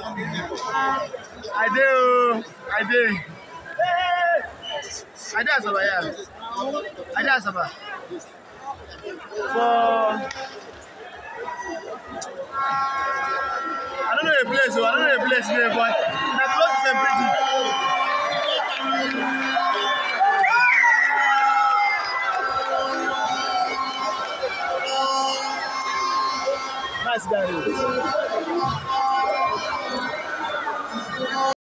I did. I did Asaba, yeah. I did Asaba. I don't know the place, there, but I'm close to St. Bridget. Nice guy.